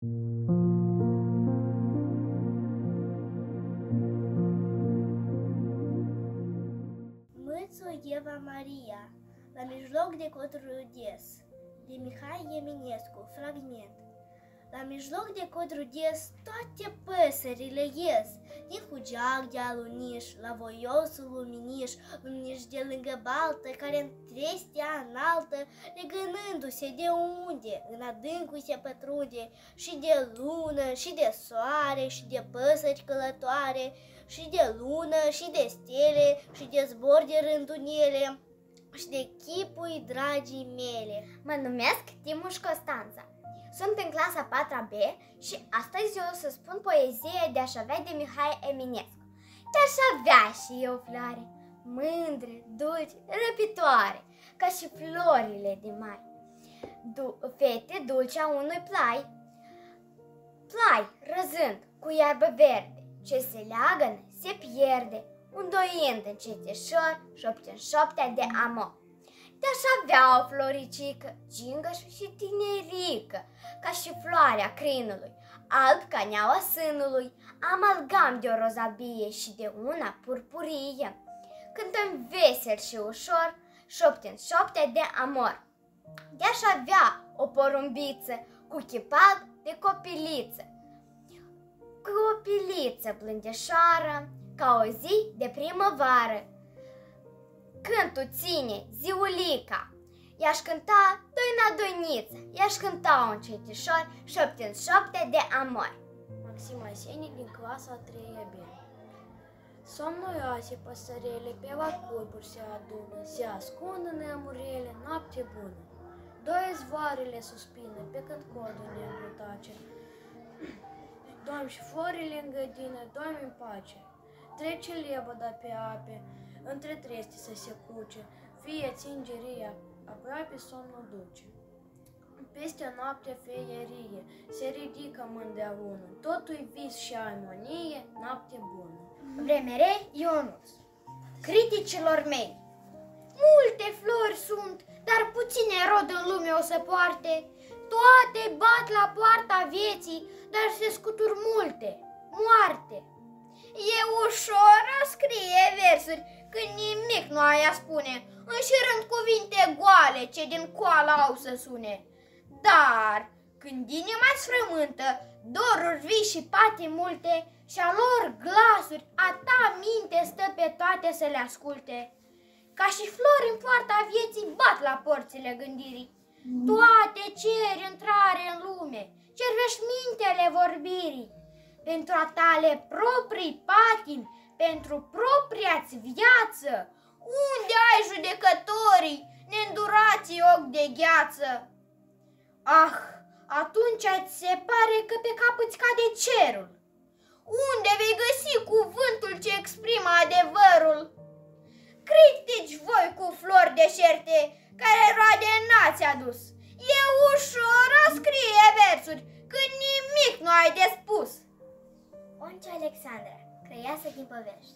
Mățu Eva Maria, la mijloc de codru des, de Mihai Eminescu, fragment. La mijloc de codru des toate păsările ies, din hugeac de aluniș, la voiosul luminiș de lângă baltă, care-n trestea înaltă, legănându-se de unde, în adâncul se pătrunde, și de lună, și de soare, și de păsări călătoare, și de lună, și de stele, și de zbor de rândunele, și de chipui dragii mele. Mă numesc Timuș Constanța. Sunt în clasa 4-a B și astăzi eu o să spun poezie de Aș avea de Mihai Eminescu. De-aș avea și eu floare, mândre, dulci, răpitoare, ca și florile de mai. Fete dulce a unui plai, plai răzând cu iarbă verde, ce se leagănă se pierde, îndoind încetășor, șopte-n șoptea de amor. De-aș avea o floricică, gingăș și tinerică, ca și floarea crinului, alb ca neaua sânului, amalgam de o rozabie și de una purpurie. Cântăm vesel și ușor, șopte-n șoptea de amor. De-aș avea o porumbiță cu chip alb de copiliță, copiliță blândeșoară, ca o zi de primăvară. Cântul ține ziulica, i-aș cânta doina-doiniță, i-aș cânta un cetișor, șopte-n șopte de amor. Maxim Aseni din clasa 3-a B. Somnoioase păsărele pe la curburi se adună, se ascund în neamurele, noapte bună. Doi zvoarele suspină pe când codul negru tace. Dorm și florile în gădină, dorm în pace. Trece lebăda pe ape, între treste să se cuce, fie țingeria, aproape somnul duce. Peste noaptea feierie, se ridică mândea lună, totul vis și armonie, noapte bună. Vremere Ionuț. Criticilor mei, multe flori sunt, dar puține rod în lume o să poarte. Toate bat la poarta vieții, dar se scutur multe, moarte. E ușor a scrie versuri când nimic nu ai a spune, înșirând cuvinte goale ce din coala au să sune. Dar când inima-ți frământă, doruri vii și pate multe, și a lor glasuri a ta minte stă pe toate să le asculte. Ca și flori în poarta vieții bat la porțile gândirii. Toate cer intrare în lume, cer veșmintele vorbirii. Pentru a tale proprii patimi, pentru propria-ți viață, unde ai judecătorii, neîndurații ochi de gheață? Ah, atunci ți se pare că pe cap îți cade cerul. Unde vei găsi cuvântul ce exprimă adevărul? Critici voi cu flori deșerte, care roade n-ați adus. E ușor a scrie versuri, când nimic nu ai de spus. Oncea Alexandra, crăiasă din povești.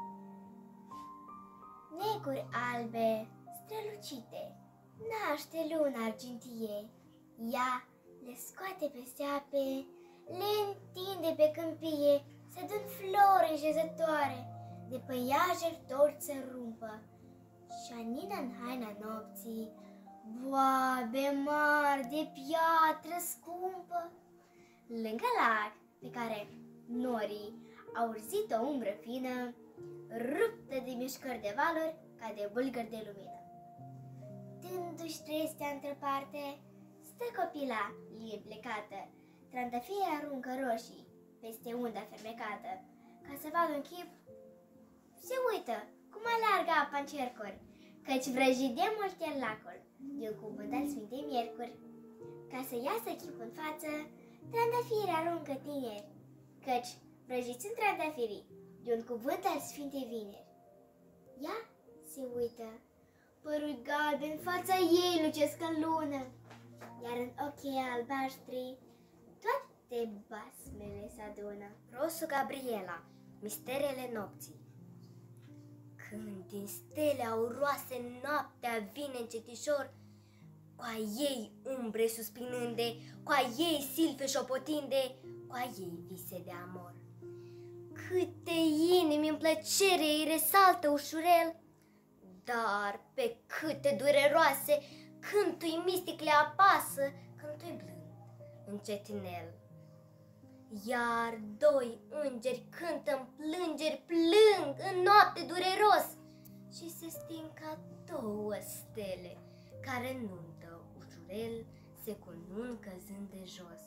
Neguri albe, strălucite, naște luna argintie. Ea le scoate peste ape, le întinde pe câmpie, să dând flori înșezătoare, de păiaje torți să rumpă. Și anină în haina nopții, boabe mari de piatră scumpă. Lângă lac, pe care norii au urzit o umbră fină, ruptă de mișcări de valuri ca de bulgări de lumină. Dându-și trestea într-o parte, stă copila, lie plecată, trandafiri aruncă roșii peste unda fermecată, ca să vadă un chip. Se uită cum aleargă apa în cercuri, căci vrăjit de multe în lacul, de un cuvânt al Sfintei Miercuri. Ca să iasă chipul în față, trandafiri aruncă tineri, căci vrăjiți în trandafirii, de un cuvânt al Sfintei Vineri. Ea se uită, părul galben în fața ei lucesc în lună, iar în ochii albaștri toate basmele se adună. Rosu Gabriela, Misterele nopții. Când din stele auroase noaptea vine încetișor, Cu-a ei umbre suspinânde, cu-a ei silfe șopotinde, cu-a ei vise de amor. Câte inimi în plăcere îi resaltă ușurel, dar pe câte dureroase cântul mistic le apasă, cântul blând, încetinel. Iar doi îngeri cântă în plângeri, plâng în noapte dureros și se sting ca două stele care nuntă ușurel, se cunun căzând de jos.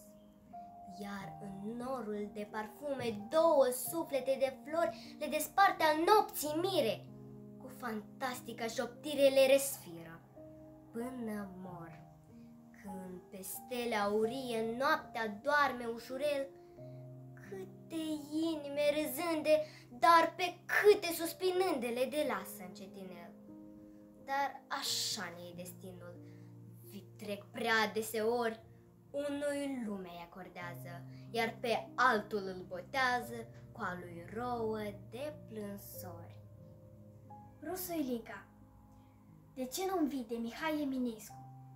Iar în norul de parfume două suflete de flori le desparte al nopții mire, cu fantastica șoptire le resfiră până mor. Când pe stele aurie noaptea doarme ușurel, câte inime râzânde, dar pe câte suspinânde le delasă încetinel. Dar așa ne e destinul, vi trec prea deseori, unui lumea îi acordează, iar pe altul îl botează cu a lui rouă de plânsori. Rusu Ilica, de ce nu-mi vii de Mihai Eminescu?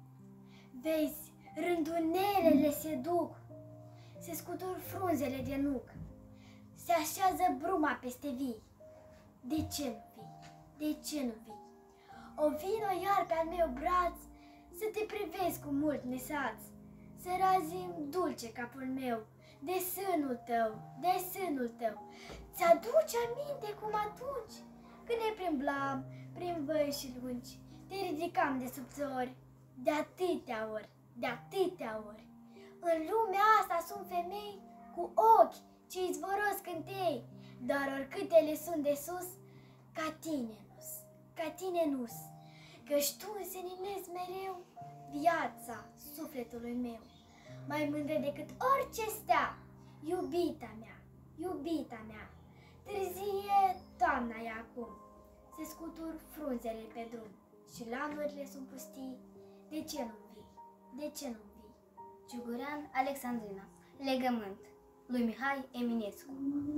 Vezi, rândunelele se duc, se scutur frunzele de nuc, se așează bruma peste vii. De ce nu vii? De ce nu vii? O vino iar pe-al meu braț, să te privesc cu mult nesaț, să razim dulce capul meu de sânul tău, de sânul tău. Ți-aduce aminte cum atunci, când ne plimblam prin văi și lungi, te ridicam de subțori, de atâtea ori, de atâtea ori. În lumea asta sunt femei cu ochi ce izvorăsc cântei, dar oricâte le sunt de sus, ca tine nu-s, ca tine nu-s, căci tu înseninezi mereu viața sufletului meu, mai mândră decât orice stea, iubita mea, iubita mea. Târzie toamna e acum, se scutur frunzele pe drum și lanurile sunt pustii. De ce nu vii? De ce nu vii? Ciugurean Alexandrina. Legământ lui Mihai Eminescu.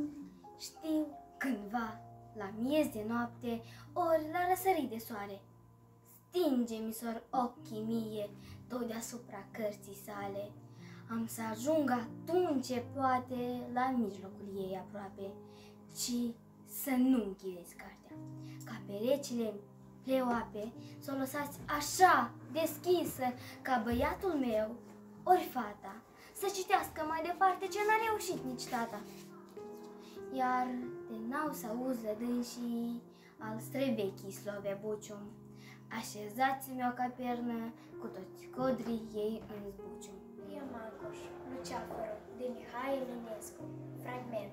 Știu cândva, la miez de noapte, ori la răsărit de soare, stinge-mi sor ochii mie tot deasupra cărții sale. Am să ajung atunci, poate, la mijlocul ei aproape, și să nu închideți cartea, ca perecile pleoape să o lăsați așa deschisă, ca băiatul meu ori fata să citească mai departe ce n-a reușit nici tata. Iar de n-au să auză dânsii al străvechii slove bucium, așezați-mi o capernă cu toți codrii ei în zbucium. Ria Mancoș, Luceafărul, de Mihai Eminescu, fragment.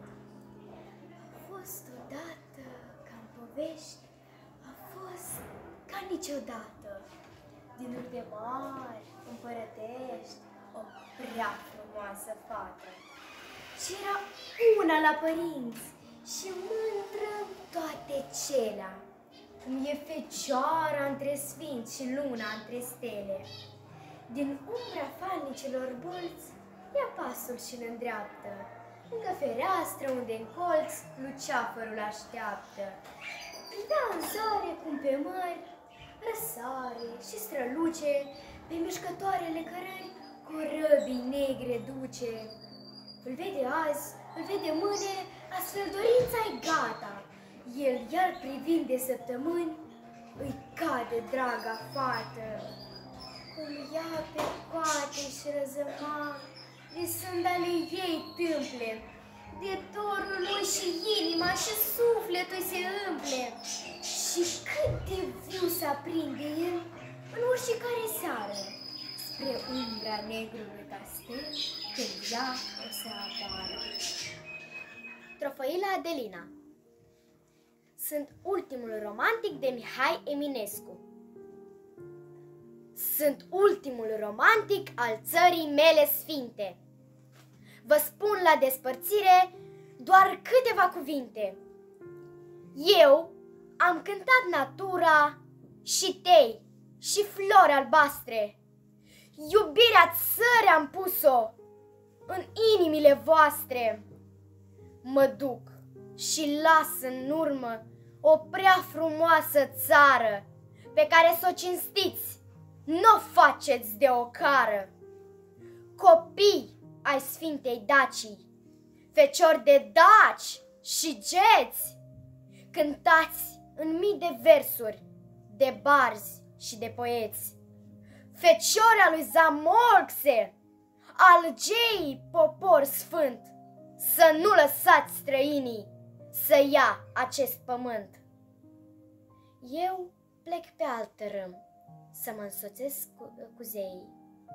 A fost odată ca în povești, a fost ca niciodată, din urte mari, împărătești, o prea frumoasă fată. Și era una la părinți și mândră toate celea, cum e fecioara între sfinți și luna între stele. Din umbra falnicilor bolți ia pasul și-l îndreaptă, lângă fereastră unde în colț luceafărul așteaptă. Privea în soare cum pe mări răsare și străluce, pe mișcătoarele cărări corăbii negre duce. Îl vede azi, îl vede mâine, astfel dorința-i gata. El iar privind de săptămâni, îi cade draga fată. Cum ia pe coate și răzăma, visând ale ei tâmple, de dorul lui și inima și sufletul se împle. Și cât de viu se aprinde el în oricare seară, spre umbra negrului castel, când ea o să apară. Trofăila Adelina. Sunt ultimul romantic de Mihai Eminescu. Sunt ultimul romantic al țării mele sfinte. Vă spun la despărțire doar câteva cuvinte. Eu am cântat natura și tei și flori albastre. Iubirea țării am pus-o în inimile voastre. Mă duc și las în urmă o prea frumoasă țară pe care să o cinstiți n-o faceți de ocară. Copii ai Sfintei Dacii, feciori de daci și geți, cântați în mii de versuri, de barzi și de poeți. Feciori al lui Zamolxe, algei popor sfânt, să nu lăsați străinii să ia acest pământ. Eu plec pe alt tărâm să mă însoțesc cu zeii.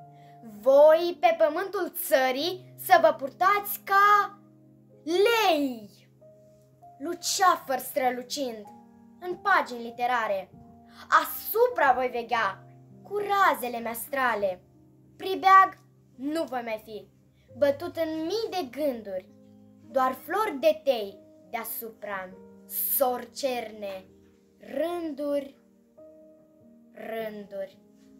Voi pe pământul țării să vă purtați ca lei, luceafăr strălucind în pagini literare. Asupra voi veghea cu razele meastrale. Pribeag nu voi mai fi, bătut în mii de gânduri, doar flori de tei deasupra sorcerne, rânduri, rânduri.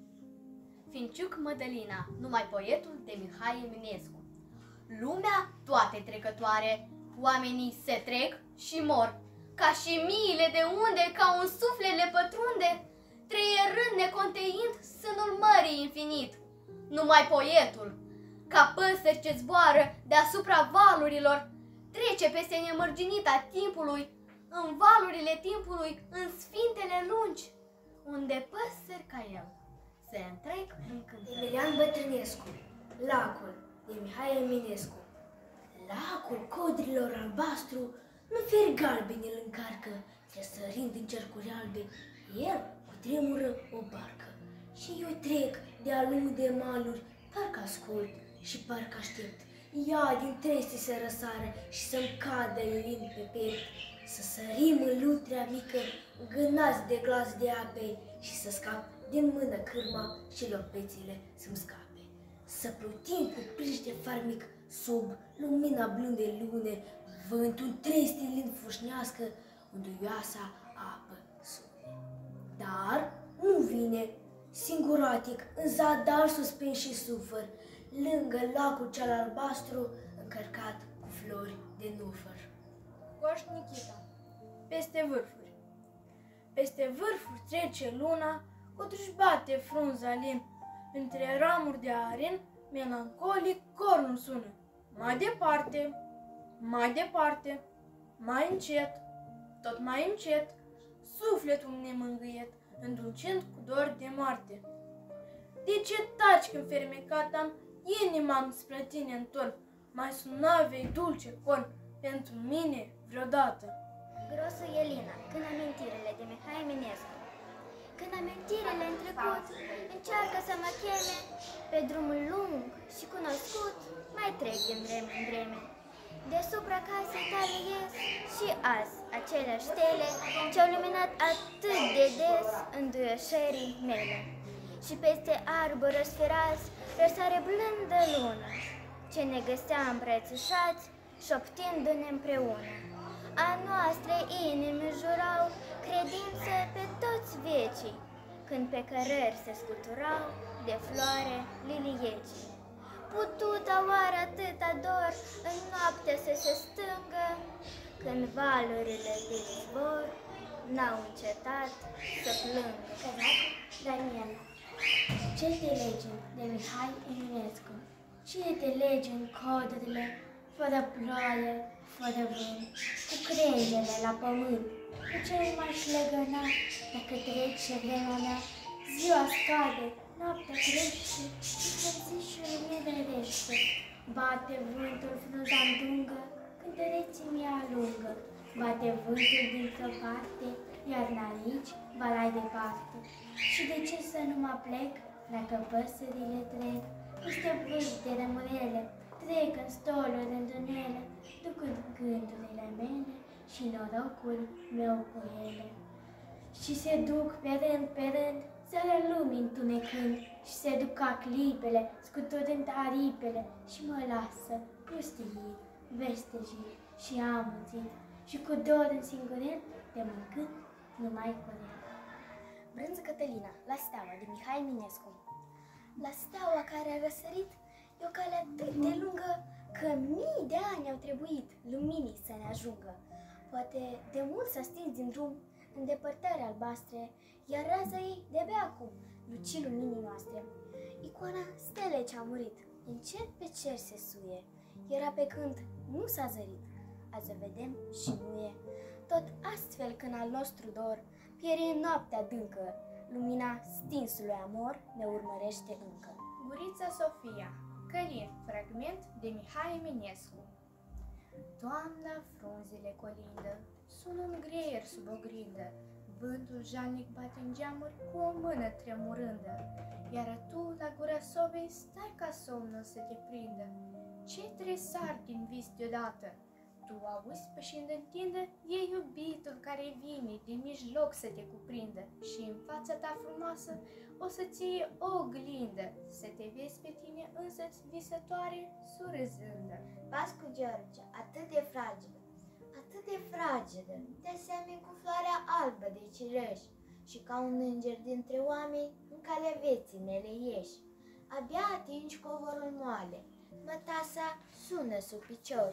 Finciuc Mădălina, numai poetul de Mihai Eminescu. Lumea toate trecătoare, oamenii se trec și mor, ca și miile de unde, ca un suflet le pătrunde, treierând neconteind sânul mării infinit. Numai poetul, ca păsări ce zboară deasupra valurilor, trece peste nemărginita timpului, în valurile timpului, în sfintele lungi, unde păsări ca el se întrec în cântare. Emilian Bătrânescu, Lacul, de Mihai Eminescu. Lacul codrilor albastru, nu fieri galbeni îl încarcă, sărind în cercuri albe, el cu tremură o barcă. Și eu trec de-a lung de maluri, parcă ascult și parcă aștept. Ea din trestii să răsară și să-mi cadă lin pe piept, să sărim în lutrea mică, gânați de glas de ape și să scap din mână cârma și lopețile să-mi scape. Să plutim cu plici de farmic sub lumina blândei lune, vântul trestii lin fâșnească, unduioasa apă sune. Dar nu vine, singuratic, în zadar suspens și sufăr, lângă lacul cel albastru, încărcat cu flori de nufăr. Coș Nichita. Peste vârfuri. Peste vârfuri trece luna, cotru-și bate frunza lin. Între ramuri de arin, melancolic cornul sună. Mai departe, mai departe, mai încet, tot mai încet, sufletul nemângâiet, îndulcind cu dor de moarte. De ce taci când fermecat-am, inima-mi spre tine întorc, mai sunavei dulce corn, pentru mine vreodată. Grosu Elina, când amintirele de Mihai Eminescu. Când amintirele în trecut încearcă să mă cheme, pe drumul lung și cunoscut mai trec din vreme în vreme. Deasupra casei tale ies și azi aceleași stele ce-au luminat atât de des înduioșării mele. Și peste arbori răsfirați răsare blândă lună, ce ne găseam îmbrățișați, șoptindu-ne împreună. A noastre inimi jurau credință pe toți vecii, când pe cărări se scuturau de floare liliecii. Pututa oare atâta dor în noapte să se stângă, când valurile de izvor n-au încetat să plângă. Daniela. Ce te legi de Mihai Eminescu? Ce te legi în codurile, fără ploaie, fără vânt, cu crengele la pământ? Cu ce m-aș legăna dacă trece vremea mea? Ziua scade, noaptea crește și frățișul mi drerește. Bate vântul frunza-n dungă, cântăreții mi alungă. Bate vântul dintr-o parte, iar n-aici, balai departe. Și de ce să nu mă plec, dacă păsările trec? Peste vârf de rămurele, trec în stoluri rândunele, ducând gândurile mele și norocul meu cu ele. Și se duc pe rând, țără lumii întunecând, și se duc ca clipele, scuturând aripele, și mă lasă pustit, vestejit și amățit, și cu dor în singurel, de mă gând numai cu el. Brânză Cătălina, la steaua, de Mihai Eminescu. La steaua care a răsărit, e o cale atât de lungă, că mii de ani au trebuit luminii să ne ajungă. Poate de mult s-a stins din drum, în depărtări albastre, iar raza ei de-abia acum lucinul minii noastre. Icoana stelei ce-a murit, încet pe cer se suie. Era pe cânt, nu s-a zărit, azi o vedem și nu e. Tot astfel când al nostru dor pieri în noaptea adâncă, lumina stinsului amor ne urmărește încă. Gurița Sofia, Călin, fragment de Mihai Eminescu. Toamna frunzele colindă, sună un greier sub oglindă, vântul jalnic bate în geamuri cu o mână tremurândă, iar tu la gura sobei stai ca somnul să te prindă. Ce tresar din vis deodată, tu auzi pășind în tindă, e iubitul care vine din mijloc să te cuprindă și în fața ta frumoasă o să-ți iei o oglindă, să te vezi pe tine însăți visătoare, surâzândă. Vascu George, atât de fragedă, te asemeni cu floarea albă de cireș și ca un înger dintre oameni în calea vieții mele ieși. Abia atingi covorul moale, mătasa sună sub picior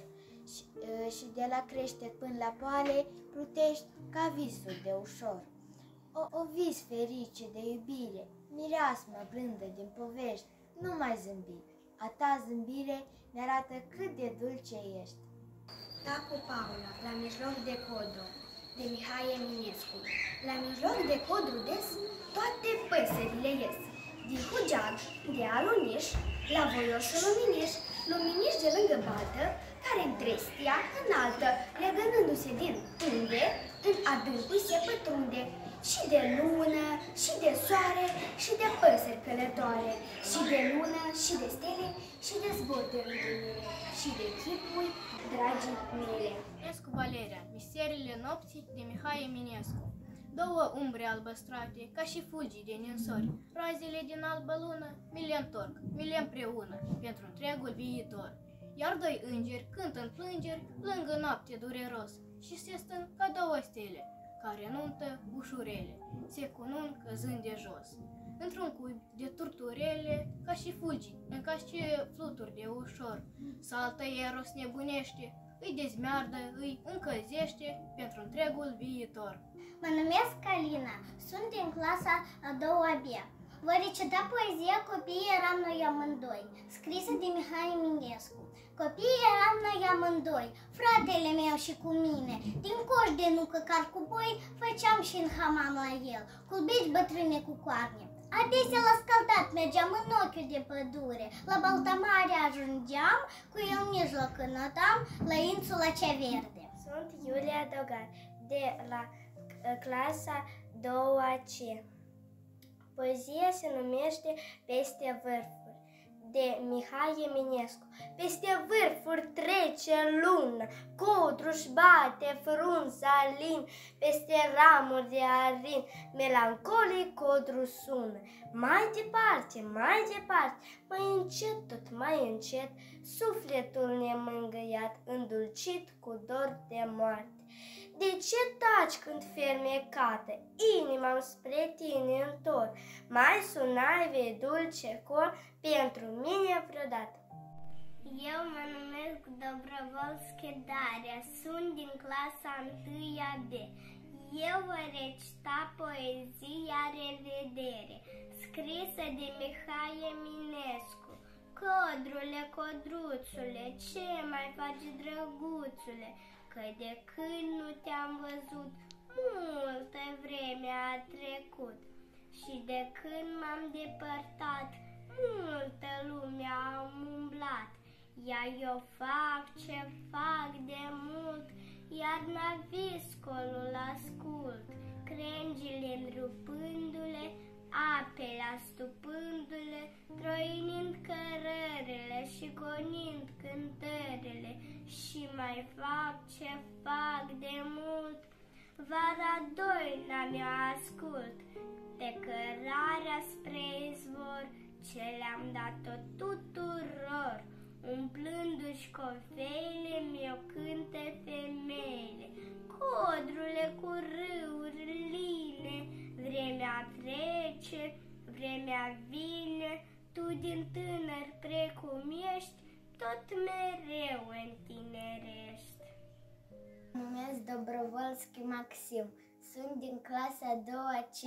și de la creștet până la poale plutești ca visul de ușor. O vis ferice de iubire, mireasma blândă din povești, nu mai zâmbi, a ta zâmbire ne arată cât de dulce ești. Tacu Paula, la mijloc de codru, de Mihai Eminescu. La mijloc de codru des, toate păsările ies. Din hugeag, de aluniș, la voioșul luminiș de lângă baltă, care în trestia înaltă, legănându-se din unde, în adâncul se pătrunde, și de lună, și de soare, și de păsări călătoare, și de lună, și de stele, și de zbor de rândunile, și de chipuri, dragii mele. Eminescu Valeria, Misterile nopții de Mihai Eminescu. Două umbre albăstrate, ca și fulgii de ninsori, razele din albă lună, mi le întorc, mi le împreună, pentru întregul viitor. Iar doi îngeri cântă în plângeri, lângă noapte dureros, și se stâng ca două stele, care nuntă ușurele, se cunun căzând de jos. Într-un cuib de turturele, ca și fulgi, în casce fluturi de ușor, saltă Eros nebunește, îi dezmeardă, îi încălzește pentru întregul viitor. Mă numesc Alina, sunt în clasa a doua B. Voi recita poezia Copiii eram noi amândoi, scrisă de Mihai Eminescu. Copiii eram noi amândoi, fratele meu și cu mine, din coș de nucă carcuboi, făceam și în hamam la el, culbici bătrâne cu coarne. Adesea la scaldat mergeam în ochiul de pădure, la Baltamare ajungeam, cu el în mijloc înotam, la insula cea verde. Sunt Iulia Dogan, de la clasa 2C. Poezia se numește Peste vârfuri, de Mihai Eminescu. Peste vârfuri trece lună, codru-și bate frunza lin, peste ramuri de arin, melancolic codru sună. Mai departe, mai încet, tot mai încet, sufletul nemângâiat, îndulcit cu dor de moarte. De ce taci când fermecată, inima spre tine întorc? Mai sunai, vei dulce cor, pentru mine vreodată. Eu mă numesc Dobrovolschi Daria, sunt din clasa 1-a B. Eu voi recita poezia Revedere, scrisă de Mihai Eminescu. Codrule, codruțule, ce mai faci, drăguțule? Că de când nu te-am văzut, multă vreme a trecut. Și de când m-am depărtat, multă lume am umblat. Iar eu fac ce fac de mult, iar naviscolul ascult. Crengile-mi rupându-le, apele astupându-le, troinind cărările și gonind cântările. Și mai fac ce fac de mult, vara doina mea ascult, pe cărarea spre izvor, ce le-am dat-o tuturor. Umplându-și cofeile, mi-o cântă femeile. Codrule cu râuri line, vremea trece, vremea vine, tu din tânăr precum ești, tot mereu întinerești. Mă numesc Dobrovolschi Maxim, sunt din clasa 2-C.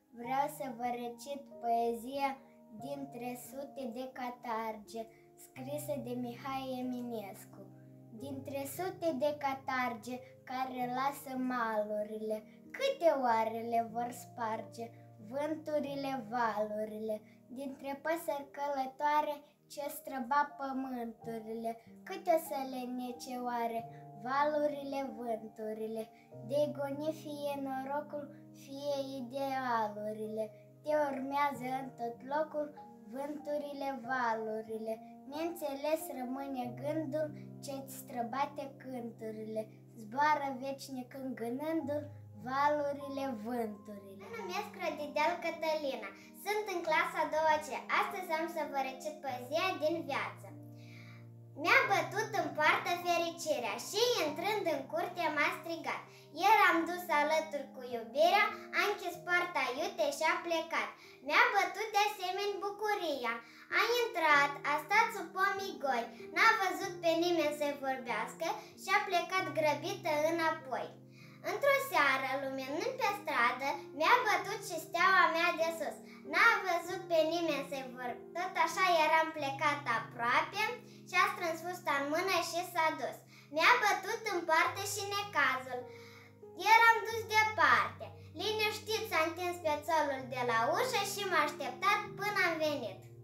Vreau să vă recit poezia Dintre sute de catarge, scrisă de Mihai Eminescu. Dintre sute de catarge care lasă malurile, câte oare le vor sparge vânturile, valurile? Dintre păsări călătoare ce străba pământurile, câte o să le nece oare valurile, vânturile? De goni fie norocul, fie idealurile, te urmează în tot locul vânturile, valurile. Neînțeles rămâne gândul ce-ți străbate cânturile, zboară veșnic îngânându-l valurile, vânturile. Mă numesc Rădideal Cătălina, sunt în clasa a doua C. Astăzi am să vă recit poezia din viață. Mi-a bătut în poartă fericirea și, intrând în curte, m-a strigat. Ieri am dus alături cu iubirea, a închis poarta iute și a plecat. Mi-a bătut de asemenea bucuria. A intrat, a stat sub pomii goi, n-a văzut pe nimeni să vorbească și a plecat grăbită înapoi. Într-o seară, luminând pe stradă, mi-a bătut și steaua mea de sus. N-a văzut pe nimeni să-i vor. Tot așa eram plecat aproape și a strâns fusta în mână și s-a dus. Mi-a bătut în poartă și necazul. Eram dus departe. Liniștit s-a întins pe țolul de la ușă și m-a așteptat până am venit.